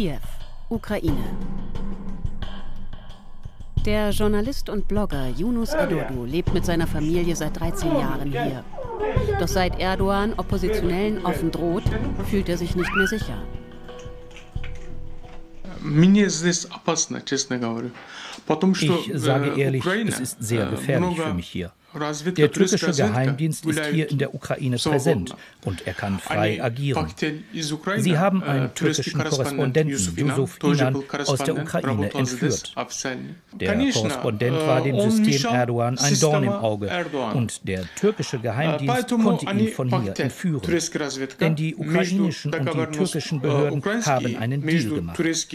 Kiew, Ukraine. Der Journalist und Blogger Yunus Erdoğdu lebt mit seiner Familie seit 13 Jahren hier. Doch seit Erdoğan Oppositionellen offen droht, fühlt er sich nicht mehr sicher. Ich sage ehrlich, es ist sehr gefährlich für mich hier. Der türkische Geheimdienst ist hier in der Ukraine präsent und er kann frei agieren. Sie haben einen türkischen Korrespondenten, Yusuf Inan, aus der Ukraine entführt. Der Korrespondent war dem System Erdoğan ein Dorn im Auge und der türkische Geheimdienst konnte ihn von hier entführen. Denn die ukrainischen und die türkischen Behörden haben einen Deal gemacht.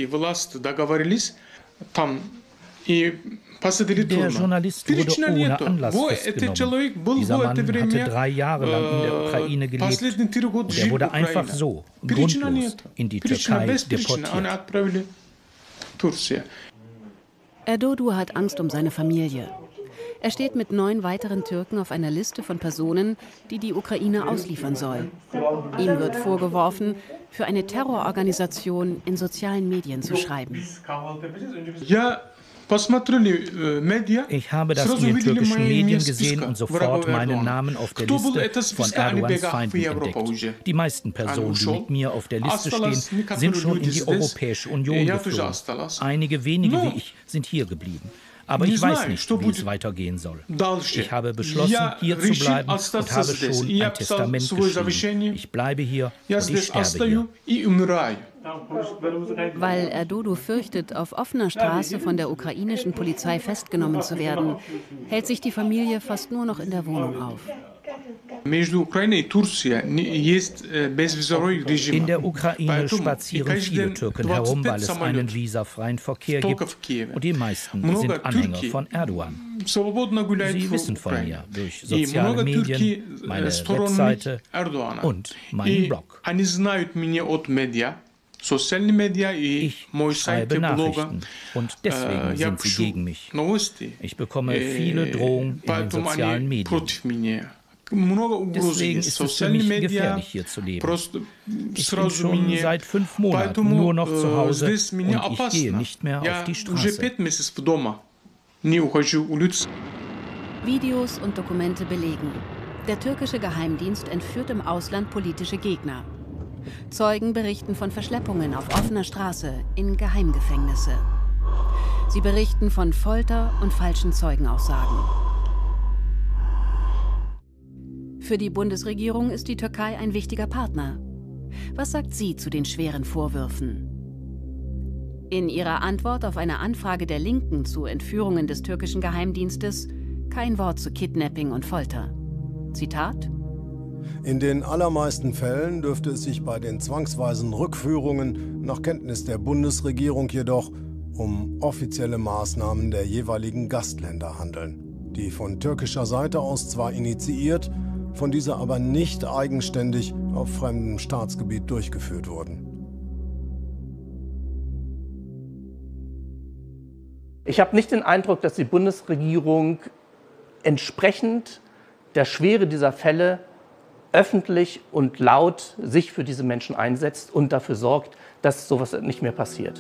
Der Journalist wurde ohne Anlass festgenommen. Dieser Mann hatte 3 Jahre lang in der Ukraine gelebt und er wurde einfach so, grundlos, in die Türkei deportiert. Erdoğdu hat Angst um seine Familie. Er steht mit 9 weiteren Türken auf einer Liste von Personen, die die Ukraine ausliefern soll. Ihm wird vorgeworfen, für eine Terrororganisation in sozialen Medien zu schreiben. Ich habe das in den türkischen Medien gesehen und sofort meinen Namen auf der Liste von Erdogans Feinden entdeckt. Die meisten Personen, die mit mir auf der Liste stehen, sind schon in die Europäische Union geflohen. Einige wenige wie ich sind hier geblieben. Aber ich weiß nicht, wie es weitergehen soll. Ich habe beschlossen, hier zu bleiben und habe schon ein Testament geschrieben. Ich bleibe hier und ich sterbe hier. Weil Erdoğdu fürchtet, auf offener Straße von der ukrainischen Polizei festgenommen zu werden, hält sich die Familie fast nur noch in der Wohnung auf. In der Ukraine spazieren viele Türken herum, weil es einen visafreien Verkehr gibt und die meisten sind Anhänger von Erdoğan. Sie wissen von mir durch soziale Medien, meine Webseite und meinen Blog. Ich schreibe Nachrichten und deswegen sind sie gegen mich. Ich bekomme viele Drohungen in den sozialen Medien. Deswegen ist es für mich gefährlich, hier zu leben. Ich bin schon seit 5 Monaten nur noch zu Hause und ich gehe nicht mehr auf die Straße. Videos und Dokumente belegen: Der türkische Geheimdienst entführt im Ausland politische Gegner. Zeugen berichten von Verschleppungen auf offener Straße in Geheimgefängnisse. Sie berichten von Folter und falschen Zeugenaussagen. Für die Bundesregierung ist die Türkei ein wichtiger Partner. Was sagt sie zu den schweren Vorwürfen? In ihrer Antwort auf eine Anfrage der Linken zu Entführungen des türkischen Geheimdienstes kein Wort zu Kidnapping und Folter. Zitat: In den allermeisten Fällen dürfte es sich bei den zwangsweisen Rückführungen nach Kenntnis der Bundesregierung jedoch um offizielle Maßnahmen der jeweiligen Gastländer handeln, die von türkischer Seite aus zwar initiiert, von dieser aber nicht eigenständig auf fremdem Staatsgebiet durchgeführt wurden. Ich habe nicht den Eindruck, dass die Bundesregierung entsprechend der Schwere dieser Fälle öffentlich und laut sich für diese Menschen einsetzt und dafür sorgt, dass sowas nicht mehr passiert.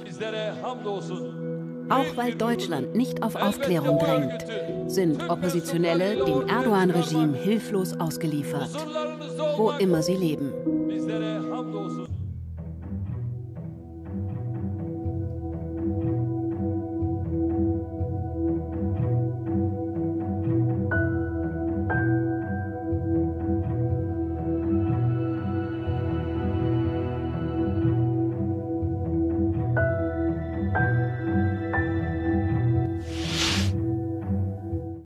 Auch weil Deutschland nicht auf Aufklärung drängt, sind Oppositionelle dem Erdoğan-Regime hilflos ausgeliefert, wo immer sie leben.